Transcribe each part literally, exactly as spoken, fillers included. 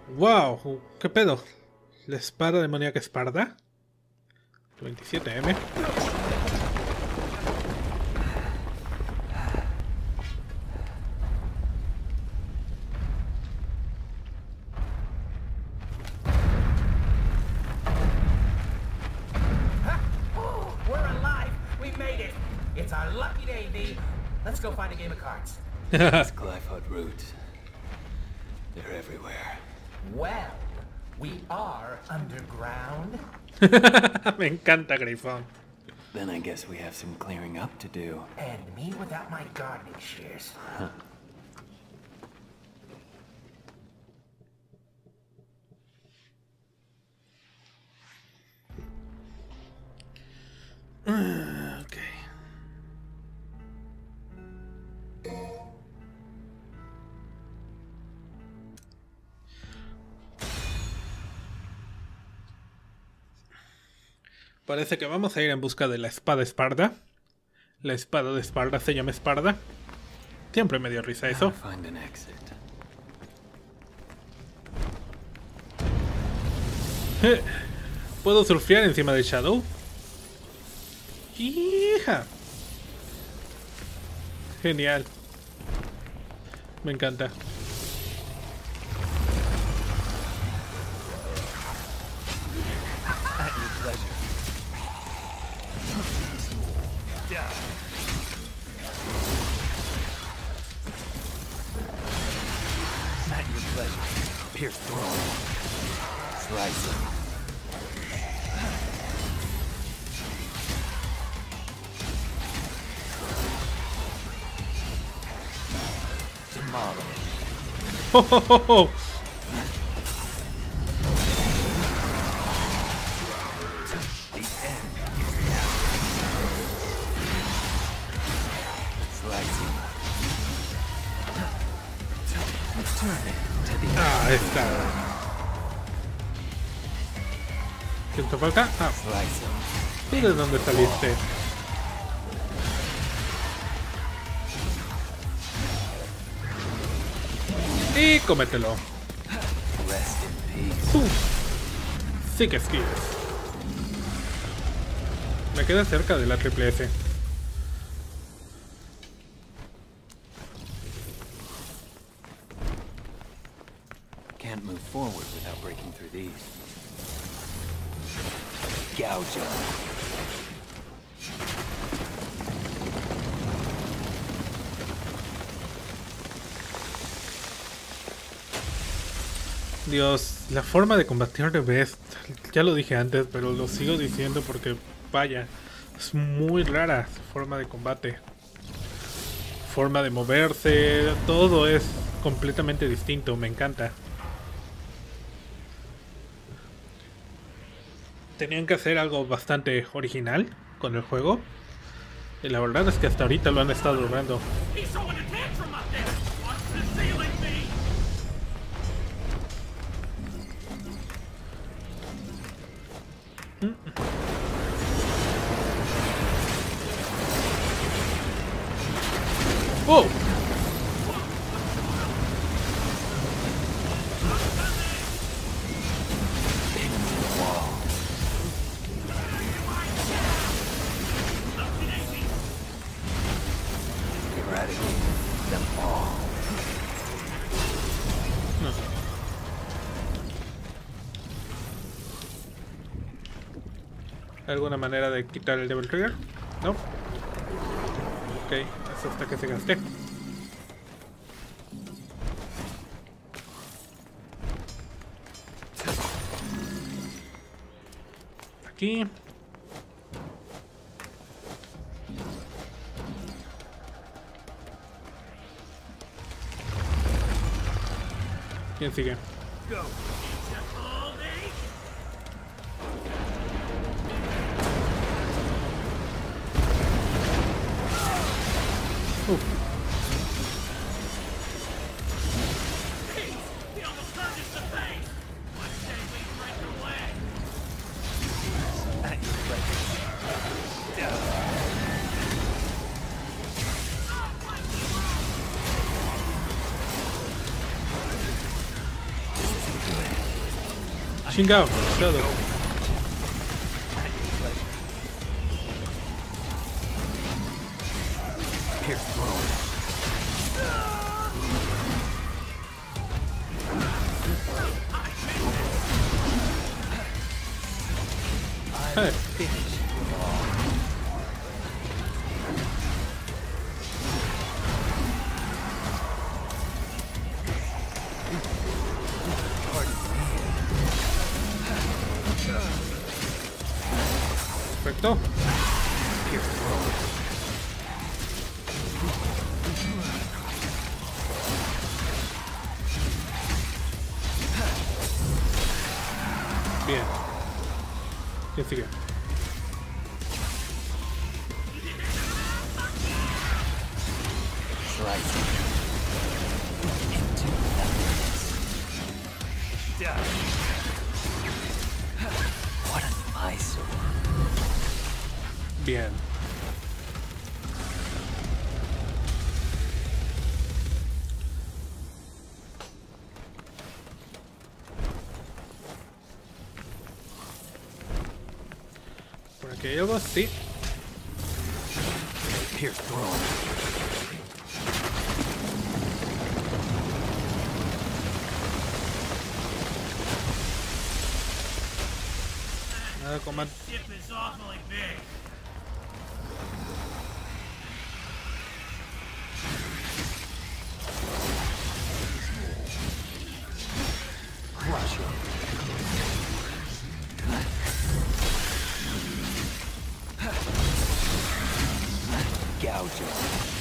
Wow, ¿qué pedo? La espada demoníaca Esparda. veintisiete eme. We're alive! We made it! It's our lucky day, V. Let's go find a game of cards. These Glyphod roots. They're everywhere. Well, we are underground. Me encanta Grifón. Then I guess we have some clearing up to do. And me without my gardening shears. Ok. Parece que vamos a ir en busca de la espada Esparda. La espada de Esparda se llama Esparda. Siempre me dio risa eso. Find an exit. Eh, ¿Puedo surfear encima de Shadow? ¡Hija! Genial. Me encanta. At your pleasure. At your pleasure. Pierce through. Slice him. Tomorrow. ¡Oh, oh, oh, oh! The end. Slice him. Turn it to the Ah, ahí está. ¿Quién te falta? Ah, slice him. ¿tú de dónde saliste? Y cómetelo. Rest in peace. Uh, sí que skills. Me queda cerca de la triple S. Can't move forward without breaking through these. Gouge 'em. Dios, la forma de combatir de Best, ya lo dije antes, pero lo sigo diciendo porque, vaya, es muy rara su forma de combate. Forma de moverse, todo es completamente distinto, me encanta. Tenían que hacer algo bastante original con el juego. Y la verdad es que hasta ahorita lo han estado logrando. ¡Oh! Eradicate them all. ¿Alguna manera de quitar el Devil Trigger? No. Ok, eso hasta que se gaste. Aquí. ¿Quién sigue? Uf. At your pleasure. This isn't good. Chingao, todo. Pierce through. Hey. Finish. Perfecto. Pierce through. Bien. ¿Quién sigue? Slice. Into what an eyesore. Bien. Por aquí hay algo, sí. Pierce through. Nada, comando. Ship is awfully big. Crush him. Gouge him.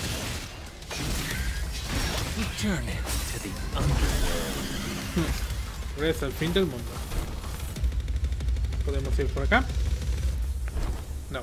Return it to the underworld. Regresa al fin del mundo. ¿Podemos ir por acá? No.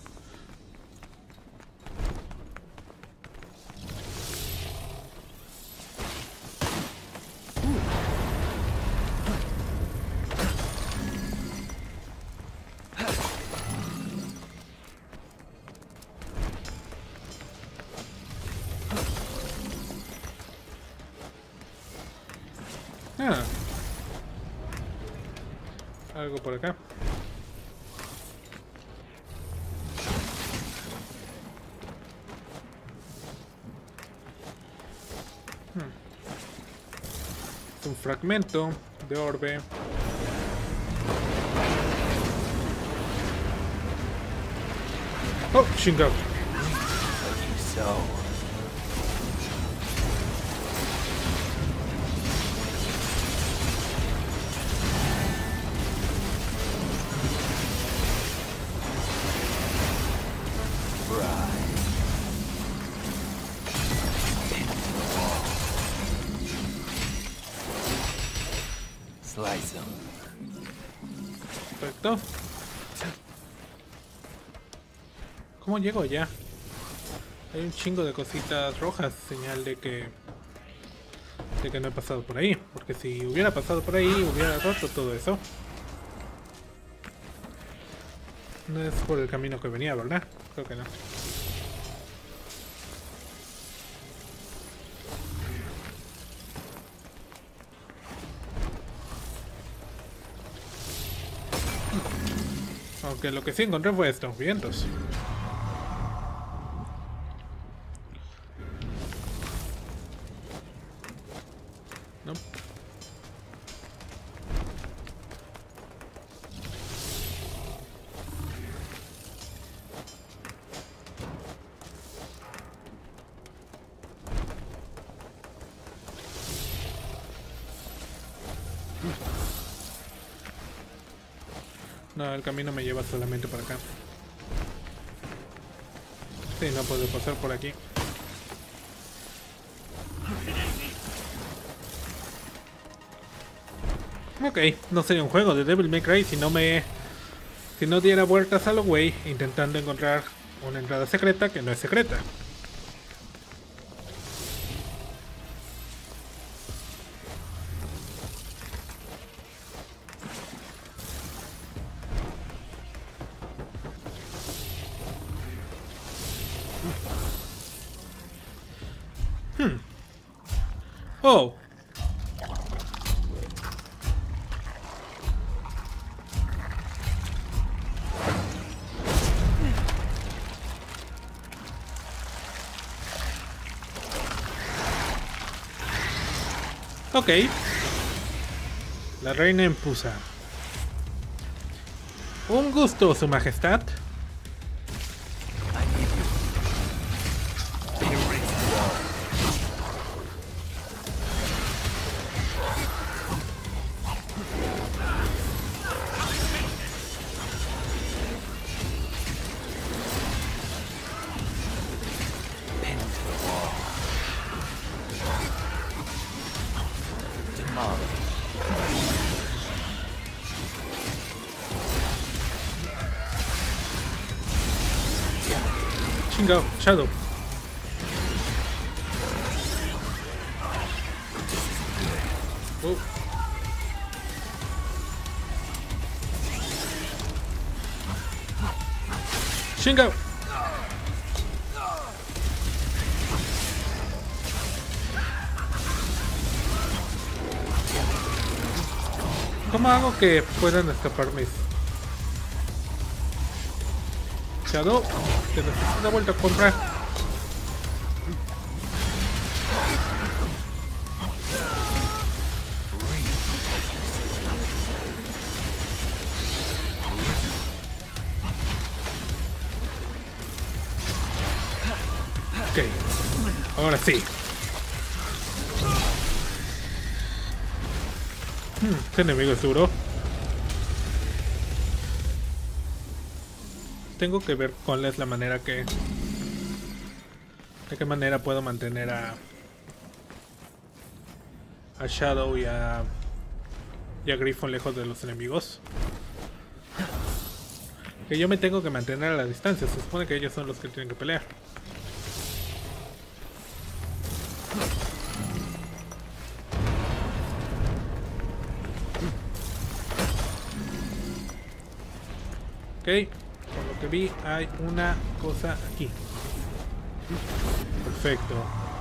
Ah. Algo por acá. Hmm. Es un fragmento de orbe. Oh, chingado. Like you sow. Slice him. Perfecto. ¿Cómo llego ya? Hay un chingo de cositas rojas, señal de que de que no he pasado por ahí, porque si hubiera pasado por ahí hubiera roto todo eso. No es por el camino que venía, ¿verdad? Creo que no. Aunque lo que sí encontré fue esto, vientos. No. No, el camino me lleva solamente para acá. Sí, no puedo pasar por aquí. Ok, no sería un juego de Devil May Cry si no me... Si no diera vueltas a lo güey intentando encontrar una entrada secreta que no es secreta. Hmm. Oh. Ok. La reina empusa. Un gusto, su majestad. Chingao, Shadow. Oh. Chingao. ¿Cómo hago que puedan escapar mis? Shadow, te necesito una vuelta a comprar. Ok, ahora sí. Hmm, este enemigo es duro. Tengo que ver cuál es la manera que... De qué manera puedo mantener a... A Shadow y a... Y a Griffon lejos de los enemigos. Que yo me tengo que mantener a la distancia. Se supone que ellos son los que tienen que pelear. Ok. Por lo que vi, hay una cosa aquí. Perfecto.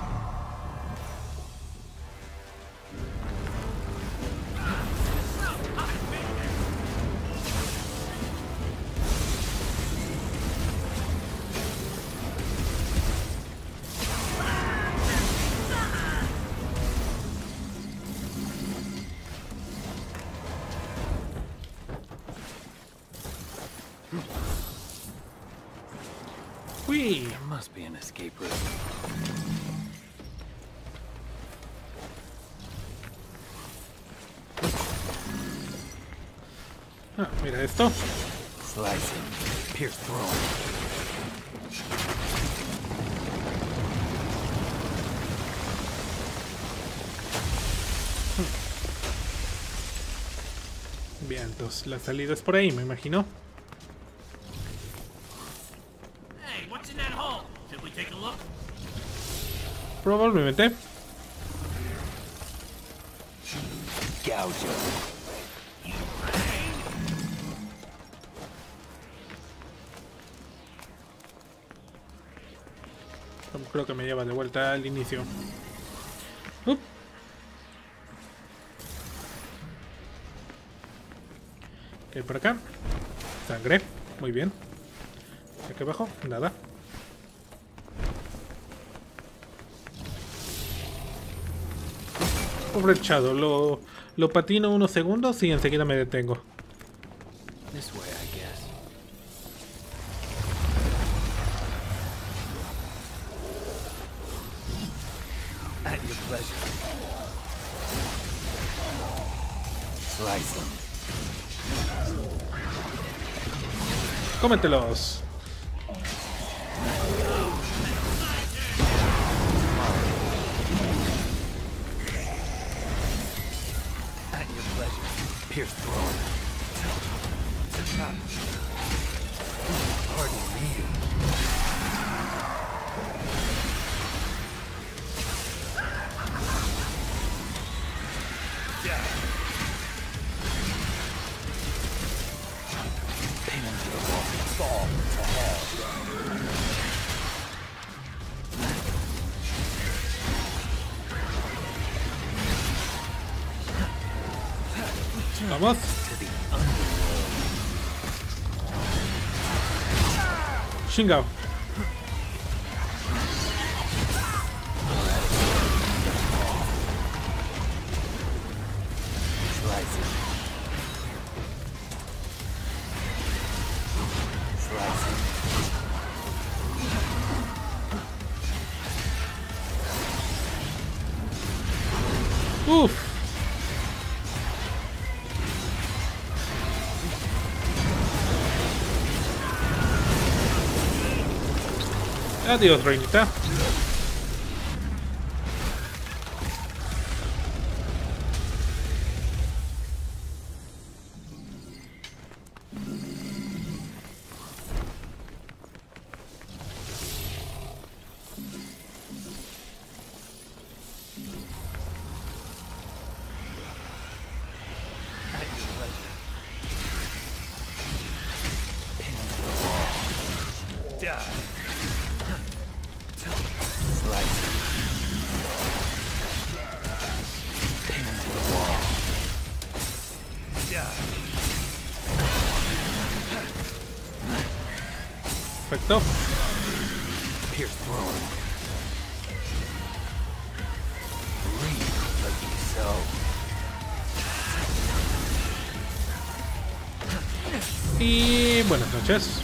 Uy. There must be an escape route. Ah, mira esto. Slicing, pierce through. Bien, entonces la salida es por ahí, me imagino. Hey, what's in that hole? Should we take a look? Probablemente. Gouge him. Creo que me lleva de vuelta al inicio. Up. Ok, por acá. Sangre. Muy bien. Aquí abajo, nada. Pobre Shadow, lo, lo patino unos segundos y enseguida me detengo. This way, I guess. At your pleasure. Slice them. Cómetelos. At your pleasure. Pierce through. Pardon me. Pin him to the wall. Fall to hell. Vamos. To the underworld. Chingao. Slicing. Slicing. Uf. Adiós, reinita. Perfecto. Pierce through. Breathe like you sow. Y buenas noches.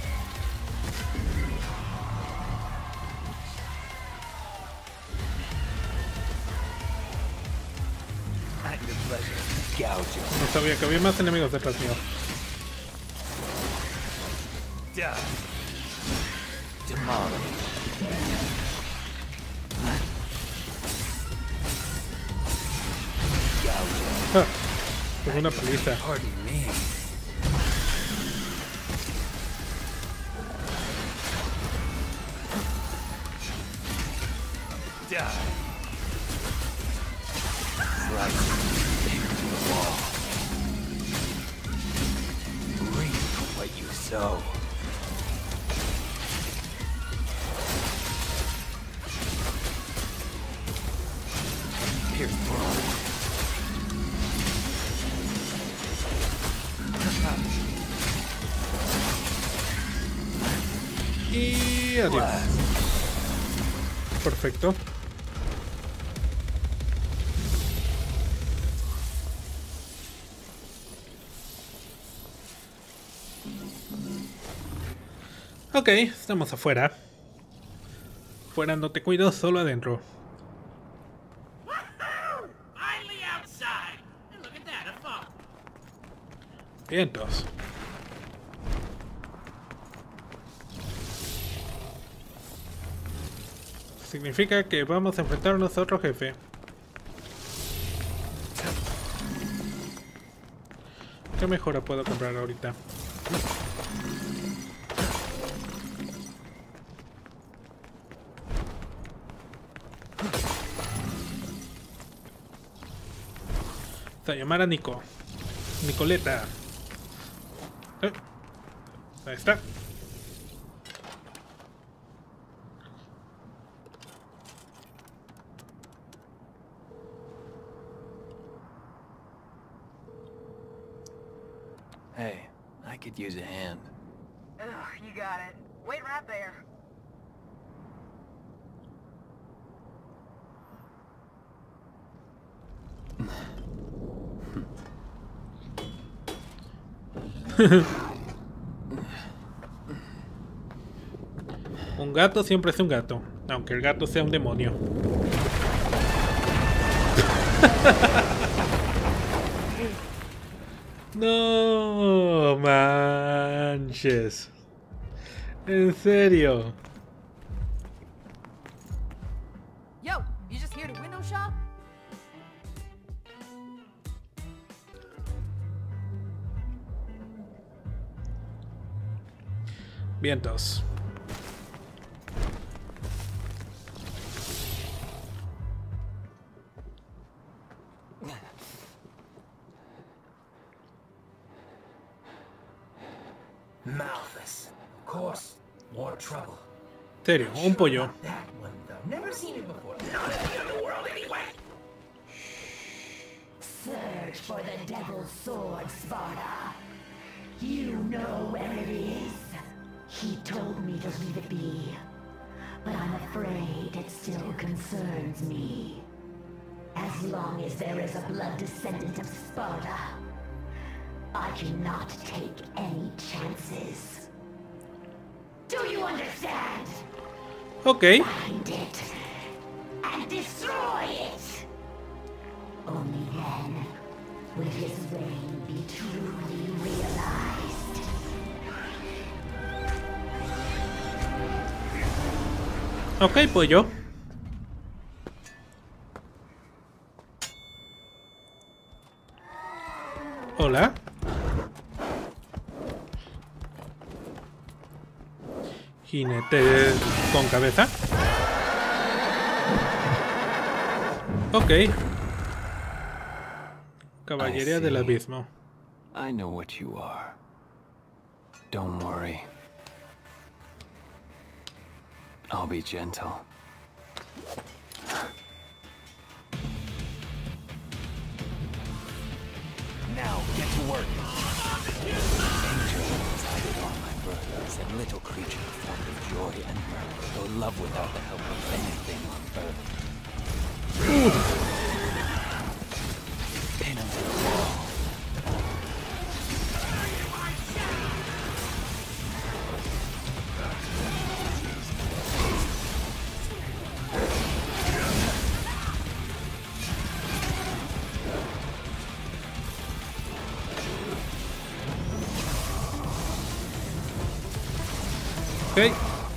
At your pleasure. Gouge No sabía que había más enemigos detrás mío. it. Demolish. Gouge it. Ah, con una paliza. Pardon me. Die. Slice. Into the wall. Reap what you sow. Pierce through. Y adiós. Perfecto. Ok, estamos afuera. Fuera no te cuido, solo adentro. Finally outside. And look at that, a fog. Vientos. Significa que vamos a enfrentarnos a otro jefe. ¿Qué mejora puedo comprar ahorita? A llamar a Nico. Nicoleta. Eh, Ahí está. Hey, I could use a hand. Ugh, you got it. Wait right there. Un gato siempre es un gato, aunque el gato sea un demonio. No manches. En serio. Yo, you just here to window shop? Vientos. Malthus. Of course. More trouble. Serio, un pollo. That one, though. Never seen it before. Not in the underworld, anyway. Search for the Devil's Sword, Sparta. You know where it is. He told me to leave it be, but I'm afraid it still concerns me. As long as there is a blood descendant of Sparta, Sparta. I cannot take any chances. Do you understand? Ok. Find it and destroy it. Only then will his reign be truly realized. Ok, pues yo. Hola. Jinete con cabeza. Ok. Caballería del Abismo. I know what you are. Don't worry. I'll be gentle. Now, get to work. Angels decided on my brothers, and little creatures formed of joy and mirth, though love without the help of anything on earth. Pin him to the wall. Ok.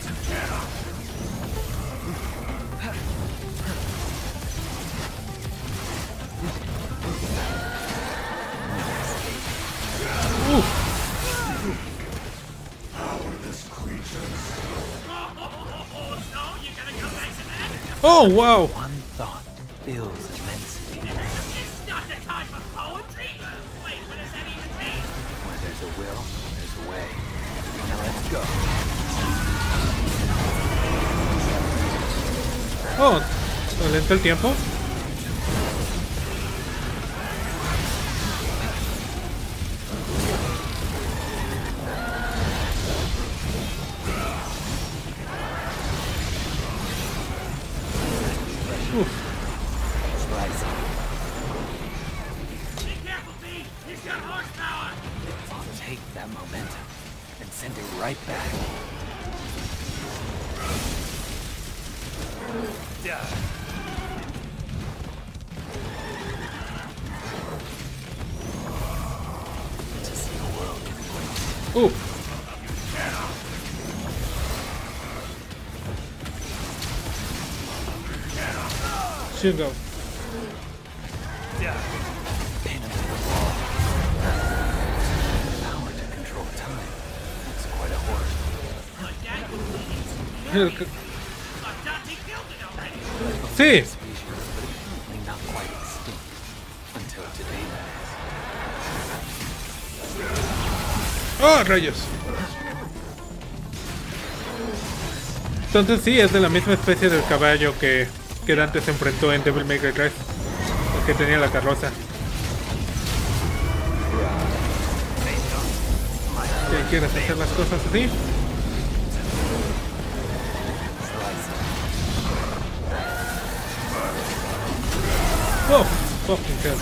Oh, wow. One thought fills immensity. It's not the time for poetry. Wait, what does that even mean? Where there's a will, there's a way. Now let's go. Oh, ¿lento el tiempo? Be careful, B. He's got horsepower. I'll take that momentum and send it right back. To see the world get Uh. Shingo. pin him to the wall. Power to control time. That's quite a horse. Like that? Sí. But Dante killed it already. Species, but apparently not quite extinct. Until today, that is. ¡Oh, rayos! Entonces sí, es de la misma especie del caballo que, que Dante se enfrentó en Devil May Cry tres. El que tenía la carroza. ¿Qué quieres hacer las cosas así? Oh, fucking hell.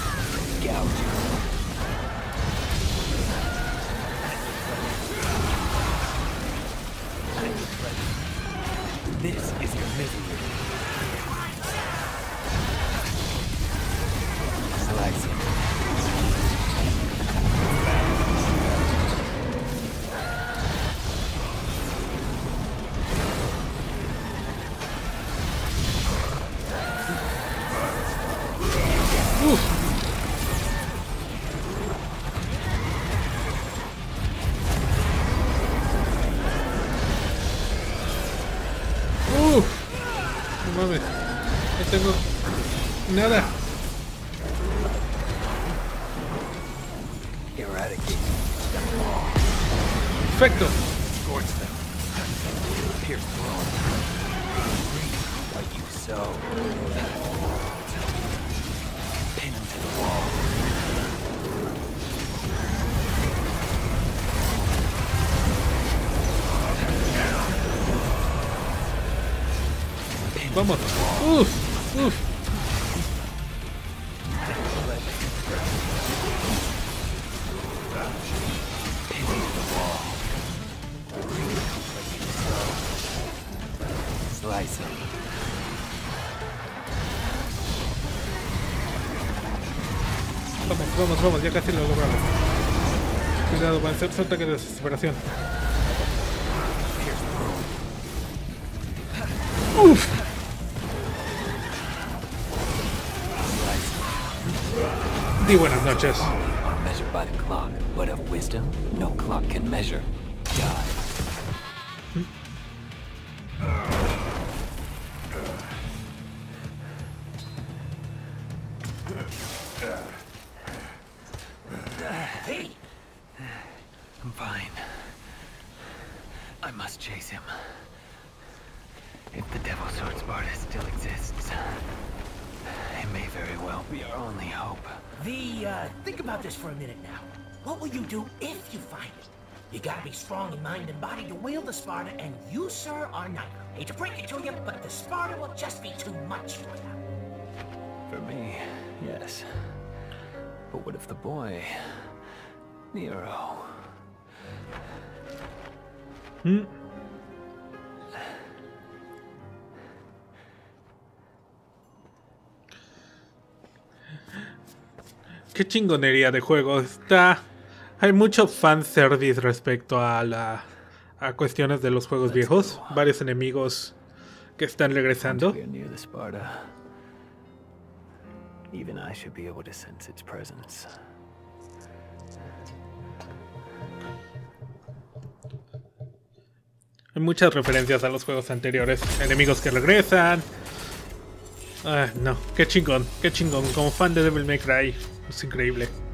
This is your misery. Slice it. Uh, no mames, no tengo nada. Eradicate. Perfecto. Scorch them. Pierce through them. Reap what you sow. Pin them to the wall. Pin 'em Vamos. to the wall. Uf, uf. vamos, vamos, ya casi lo logramos. Cuidado, va a ser su ataque de desesperación. Uf. Di buenas noches. Are measured by the clock, but of wisdom, no clock can measure. Die. Hey! I'm fine. I must chase him. If the Devil Sword Sparta still exists, it may very well be our only hope. The, uh, think about this for a minute now. What will you do if you find it? You gotta be strong in mind and body to wield the Sparta, and you, sir, are not. Hate to break it to you, but the Sparta will just be too much for you. For me, yes. But what if the boy, Nero? Hmm. Qué chingonería de juego. Está... Hay mucho fanservice respecto a la... a cuestiones de los juegos viejos. Varios enemigos que están regresando. We are near the Sparta. Even I should be able to sense its presence. Hay muchas referencias a los juegos anteriores. Enemigos que regresan. Ah, no, qué chingón, qué chingón. Como fan de Devil May Cry, es increíble.